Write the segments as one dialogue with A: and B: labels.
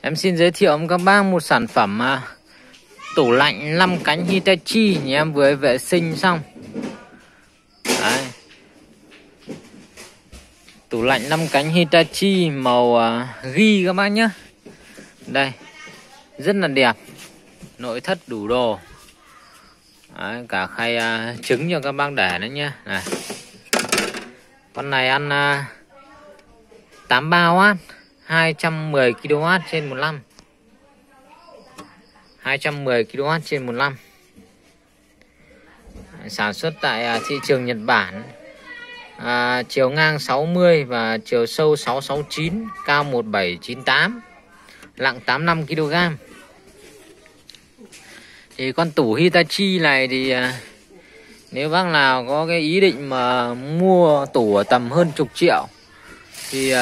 A: Em xin giới thiệu với các bác một sản phẩm tủ lạnh 5 cánh Hitachi nhà em vừa vệ sinh xong. Đấy. Tủ lạnh 5 cánh Hitachi màu ghi các bác nhé. Đây, rất là đẹp, nội thất đủ đồ. Đấy, cả khay trứng cho các bác để nữa nhé. Này. Con này ăn 83W, 210kW trên 15. 210kW trên 15. Sản xuất tại thị trường Nhật Bản. Chiều ngang 60 và chiều sâu 669, cao 1798, nặng 85kg. Thì con tủ Hitachi này thì nếu bác nào có cái ý định mà mua tủ ở tầm hơn chục triệu thì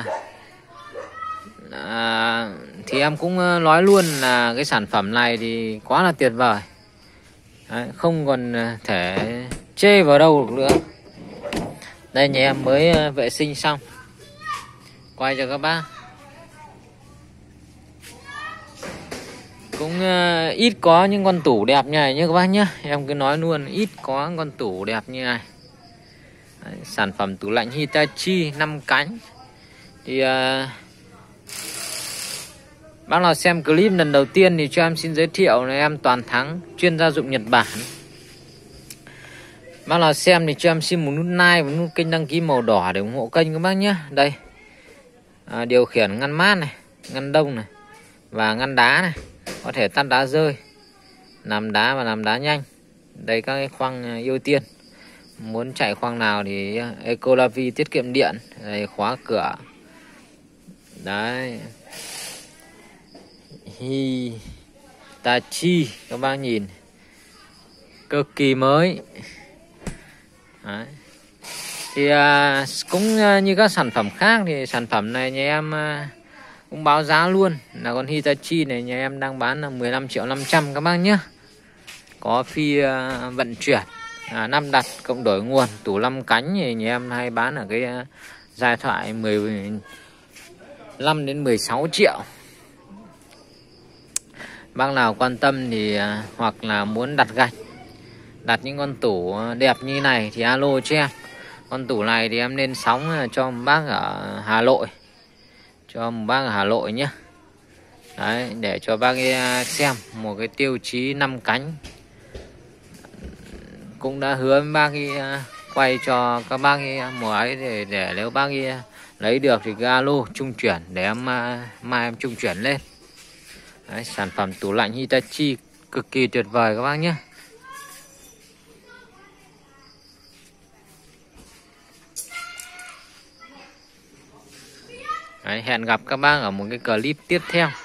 A: em cũng nói luôn là cái sản phẩm này thì quá là tuyệt vời. Đấy, không còn thể chê vào đâu được nữa. Đây nhà em mới vệ sinh xong, quay cho các bác. Cũng ít có những con tủ đẹp như này nhé các bác nhé. Em cứ nói luôn, ít có con tủ đẹp như này. Đấy, sản phẩm tủ lạnh Hitachi 5 cánh. Thì bác nào xem clip lần đầu tiên thì cho em xin giới thiệu là em Toàn Thắng, chuyên gia dụng Nhật Bản. Bác nào xem thì cho em xin một nút like và nút kênh đăng ký màu đỏ để ủng hộ kênh các bác nhé. Đây, điều khiển ngăn mát này, ngăn đông này và ngăn đá này, có thể tắt đá rơi, làm đá và làm đá nhanh. Đây các cái khoang ưu tiên, muốn chạy khoang nào thì Ecolavi tiết kiệm điện. Đây, khóa cửa. Đấy, Hitachi các bác nhìn cực kỳ mới. Đấy. Thì cũng như các sản phẩm khác thì sản phẩm này nhà em cũng báo giá luôn là con Hitachi này nhà em đang bán là 15.500.000 các bác nhé. Có phi vận chuyển 5 đặt cộng đổi nguồn. Tủ 5 cánh thì nhà em hay bán ở cái giai thoại 15 đến 16 triệu. Bác nào quan tâm thì hoặc là muốn đặt gạch, đặt những con tủ đẹp như này thì alo cho em. Con tủ này thì em lên sóng cho một bác ở Hà Nội, cho một bác ở Hà Nội nhé. Đấy, để cho bác ấy xem một cái tiêu chí 5 cánh. Cũng đã hứa với bác ấy quay cho các bác ấy một ấy để nếu bác ấy lấy được thì cứ alo trung chuyển để em mai em trung chuyển lên. Đấy, sản phẩm tủ lạnh Hitachi cực kỳ tuyệt vời các bác nhé. Đấy, hẹn gặp các bác ở một cái clip tiếp theo.